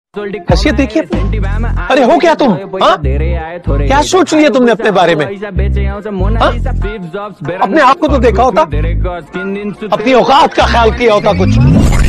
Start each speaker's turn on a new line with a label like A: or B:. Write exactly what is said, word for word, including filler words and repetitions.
A: हसीियत देखिए। अरे हो क्या तुम? हा? क्या सोच लिया तुमने अपने बारे में? हा? अपने आप को तो देखा होता, अपनी औकात का ख्याल किया होता कुछ।